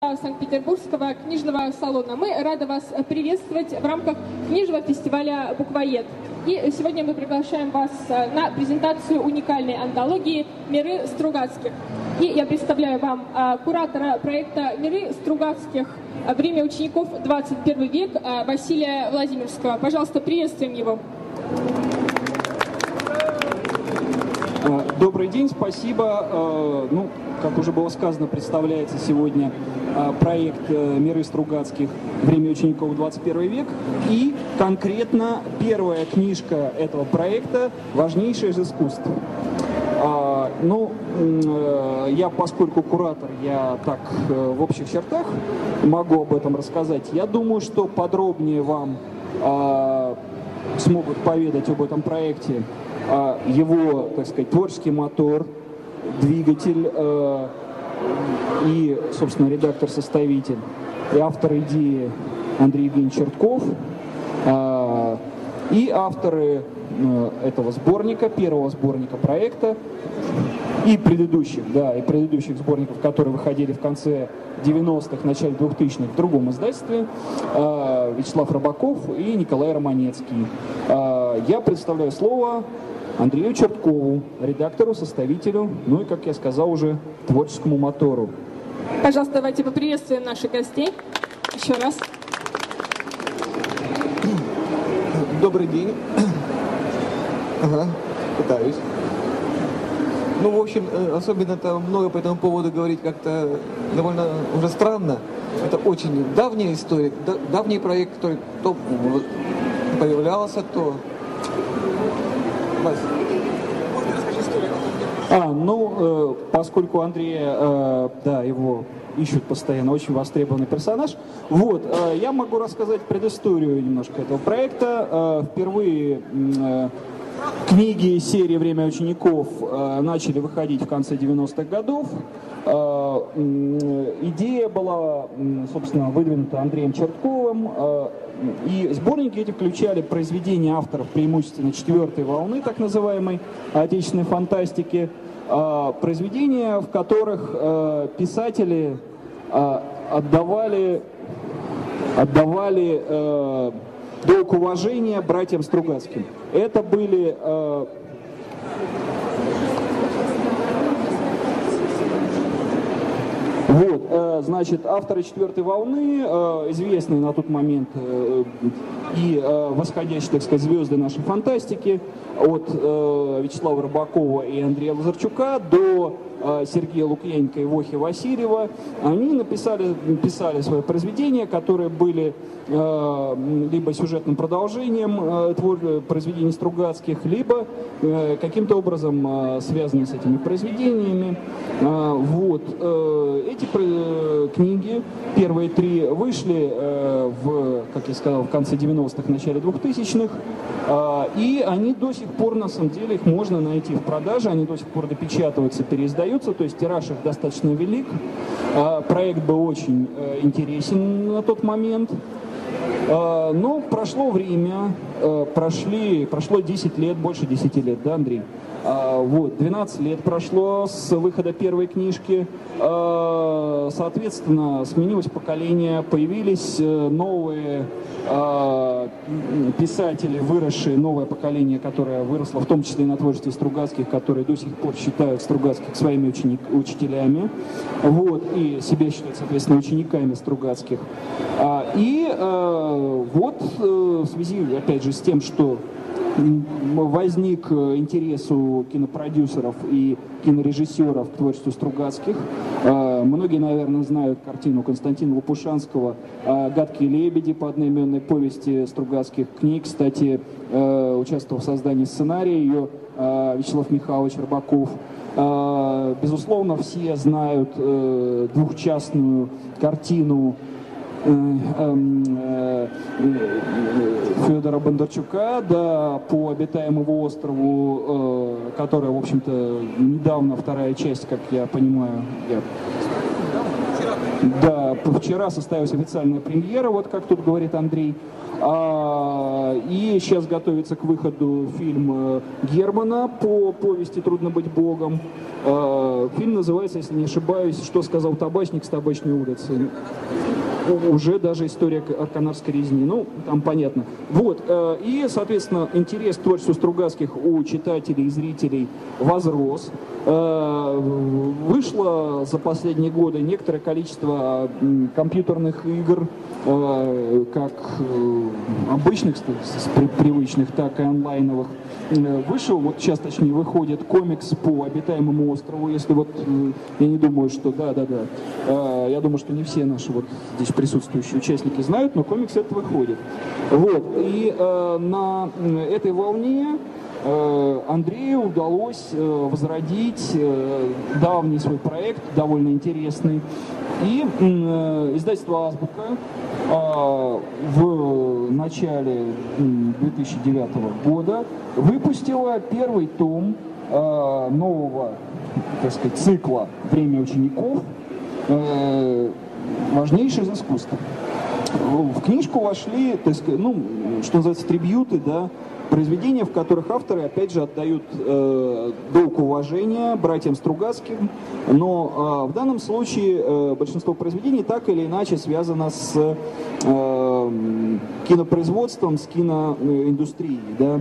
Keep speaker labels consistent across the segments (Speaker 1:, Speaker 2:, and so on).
Speaker 1: Санкт-Петербургского книжного салона. Мы рады вас приветствовать в рамках книжного фестиваля «Буквоед». И сегодня мы приглашаем вас на презентацию уникальной антологии «Миры Стругацких». И я представляю вам куратора проекта «Миры Стругацких. Время учеников. 21 век» Василия Владимирского. Пожалуйста, приветствуем его.
Speaker 2: Добрый день, спасибо. Как уже было сказано, представляется сегодня проект «Миры Стругацких. Время учеников. 21 век». И конкретно первая книжка этого проекта «Важнейшее из искусств». Я, поскольку куратор, я так в общих чертах могу об этом рассказать. Я думаю, что подробнее вам смогут поведать об этом проекте его, так сказать, творческий мотор, двигатель и, собственно, редактор-составитель и автор идеи Андрей Евгеньевич Чертков, и авторы этого сборника, первого сборника проекта, и предыдущих сборников, которые выходили в конце 90-х, начале 2000-х в другом издательстве, Вячеслав Рыбаков и Николай Романецкий. Я представляю слово Андрею Черткову, редактору, составителю, и, как я сказал, уже творческому мотору.
Speaker 1: Пожалуйста, давайте поприветствуем наших гостей еще раз.
Speaker 3: Добрый день. Пытаюсь. В общем, особенно-то много по этому поводу говорить как-то довольно уже странно. Это очень давняя история, давний проект, который то появлялся, то... Вася, можно рассказать историю?
Speaker 2: Поскольку Андрея, его ищут постоянно, очень востребованный персонаж. Я могу рассказать предысторию немножко этого проекта. Впервые книги серии «Время учеников» начали выходить в конце 90-х годов. Идея была, собственно, выдвинута Андреем Чертковым, и сборники эти включали произведения авторов преимущественно четвертой волны, так называемой отечественной фантастики, произведения, в которых писатели отдавали долг уважения братьям Стругацким. Это были авторы четвертой волны, известные на тот момент и восходящие, так сказать, звезды нашей фантастики, от Вячеслава Рыбакова и Андрея Лазарчука до Сергея Лукьяненко и Вохи Васильева. Они писали свои произведения, которые были либо сюжетным продолжением произведений Стругацких, либо каким-то образом связаны с этими произведениями. Эти книги, первые три, вышли как я сказал, в конце 90-х, начале 2000-х, и они до сих пор, на самом деле, их можно найти в продаже, они до сих пор допечатываются, переиздаются, то есть тираж их достаточно велик. Проект был очень интересен на тот момент. Но прошло время, прошло 10 лет, больше 10 лет, да, Андрей? 12 лет прошло с выхода первой книжки, соответственно, сменилось поколение, появились новые писатели, выросшие, новое поколение, которое выросло в том числе и на творчестве Стругацких, которые до сих пор считают Стругацких своими учителями, и себя считают, соответственно, учениками Стругацких. В связи, опять же, с тем, что возник интерес у кинопродюсеров и кинорежиссеров к творчеству Стругацких. Многие, наверное, знают картину Константина Лопушанского «Гадкие лебеди» по одноименной повести Стругацких. К ней, кстати, участвовал в создании сценария ее Вячеслав Михайлович Рыбаков. Безусловно, все знают двухчастную картину Федора Бондарчука, по обитаемому острову, которая, в общем-то, недавно, вторая часть, как я понимаю, Да, вчера состоялась официальная премьера, вот как тут говорит Андрей. И сейчас готовится к выходу фильм Германа по повести «Трудно быть Богом». Фильм называется, если не ошибаюсь, «Что сказал табачник с табачной улицы». Уже даже история о Канарской резни. Ну, там понятно. Вот. И, соответственно, интерес к творчеству Стругацких у читателей и зрителей возрос. Вышло за последние годы некоторое количество компьютерных игр, как обычных, привычных, так и онлайновых. Вышел, вот сейчас точнее выходит комикс по обитаемому острову, если вот, я не думаю, что, я думаю, что не все наши вот здесь присутствующие участники знают, но комикс этот выходит. Вот, и на этой волне Андрею удалось возродить давний свой проект, довольно интересный. И издательство «Азбука» в начале 2009 года выпустило первый том нового, так сказать, цикла «Время учеников. Важнейшее из искусства». В книжку вошли, так сказать, что называется, трибьюты, да, произведения, в которых авторы, опять же, отдают долг уважения братьям Стругацким, но в данном случае большинство произведений так или иначе связано с кинопроизводством, с киноиндустрией. Да.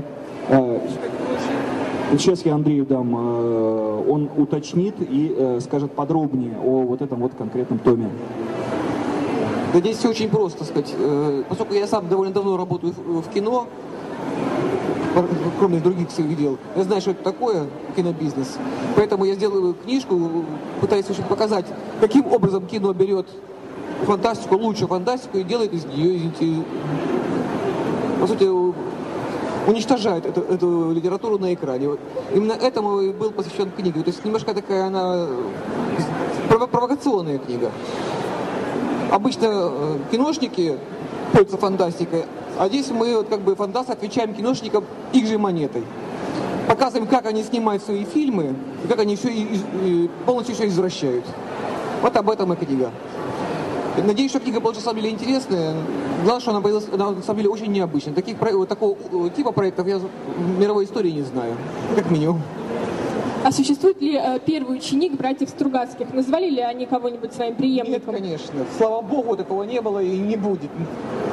Speaker 2: Сейчас я Андрею дам, он уточнит и скажет подробнее о вот этом вот конкретном томе.
Speaker 3: Да здесь все очень просто, сказать. Поскольку я сам довольно давно работаю в кино, кроме других своих дел, я знаю, что это такое кинобизнес. Поэтому я сделаю книжку, пытаюсь показать, каким образом кино берет фантастику, лучшую фантастику и делает из нее, извините, по сути, уничтожает эту литературу на экране. Вот. Именно этому и был посвящен книге. То есть немножко такая она провокационная книга. Обычно киношники пользуются фантастикой, а здесь мы, вот, как бы, фантасты, отвечаем киношникам их же монетой. Показываем, как они снимают свои фильмы, и как они все полностью все извращают. Вот об этом и книга. Надеюсь, что книга получилась на самом деле интересная. Главное, что она на самом деле очень необычная. Такого типа проектов я в мировой истории не знаю, как минимум.
Speaker 1: А существует ли первый ученик братьев Стругацких? Назвали ли они кого-нибудь своим преемником?
Speaker 3: Нет, конечно. Слава богу, такого не было и не будет.